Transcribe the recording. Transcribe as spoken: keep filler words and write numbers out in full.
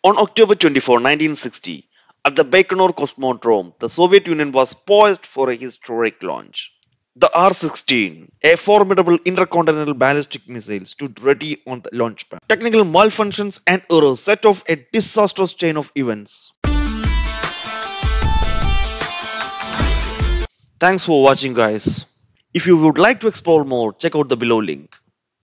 On October twenty-fourth, nineteen sixty, at the Baikonur Cosmodrome, the Soviet Union was poised for a historic launch. The R sixteen, a formidable intercontinental ballistic missile, stood ready on the launch pad. Technical malfunctions and errors set off a disastrous chain of events. Thanks for watching, guys. If you would like to explore more, check out the below link.